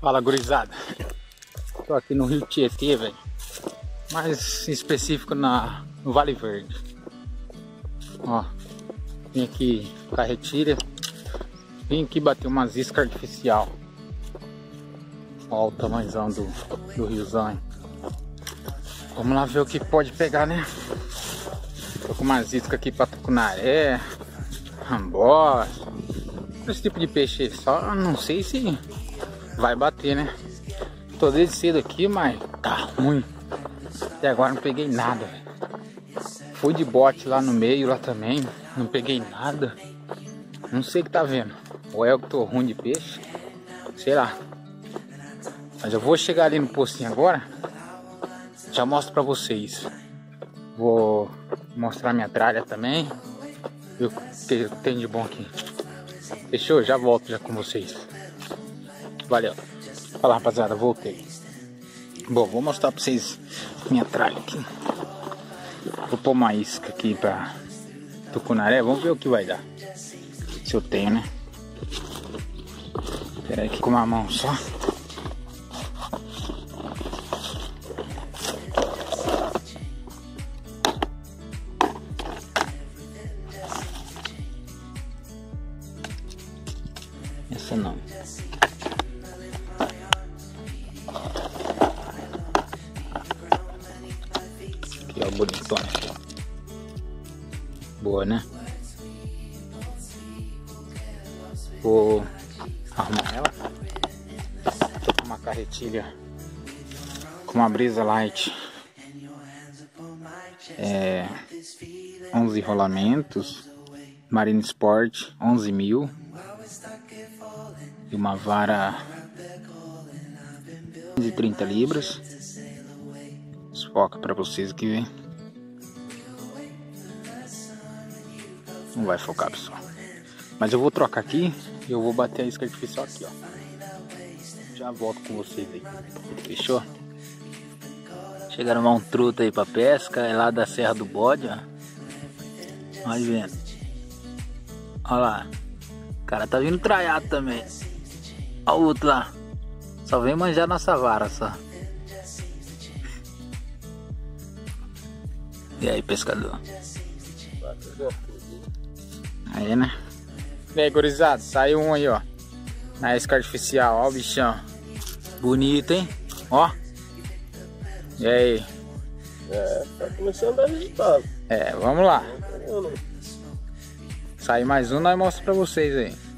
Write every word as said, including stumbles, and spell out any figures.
Fala, gurizada. Tô aqui no Rio Tietê, velho. Mais em específico na, no Vale Verde. Ó, vim aqui carretilha. Vim aqui bater umas iscas artificial. Ó o tamanhozão do, do riozão, hein? Vamos lá ver o que pode pegar, né? Tô com umas iscas aqui pra tucunaré, rambó, esse tipo de peixe. Só não sei se vai bater, né? Tô desde cedo aqui, mas tá ruim. Até agora não peguei nada, véio. Fui de bote lá no meio, lá também. Não peguei nada. Não sei o que tá vendo. Ou é eu que tô ruim de peixe, sei lá. Mas eu vou chegar ali no postinho agora. Já mostro pra vocês. Vou mostrar minha tralha também. E o que tem de bom aqui. Fechou? Já volto já com vocês. Valeu. Fala, rapaziada, voltei. Bom, vou mostrar pra vocês minha tralha aqui. Vou pôr uma isca aqui pra tucunaré. Vamos ver o que vai dar. Se eu tenho, né? Espera aí aqui com uma mão só. Essa não. Aqui ó, bonitona aqui, ó. Boa, né? Vou arrumar ela. Tô com uma carretilha com uma brisa light. É, onze rolamentos. Marine Sport onze mil. E uma vara de trinta libras. Foca para vocês aqui, vem. Não vai focar, pessoal. Mas eu vou trocar aqui e eu vou bater a isca artificial aqui, ó. Já volto com vocês aí. Fechou? Chegaram a um truta aí pra pesca. É lá da Serra do Bode, ó. Olha vendo. Olha lá. O cara tá vindo traiado também. Olha o outro lá. Só vem manjar nossa vara só. E aí, pescador? Aí, né? E aí, gurizada, saiu um aí, ó. Na isca artificial, ó o bichão. Bonito, hein? Ó. E aí? É, tá começando a dar resultado. É, vamos lá. Sai mais um, nós mostramos pra vocês aí.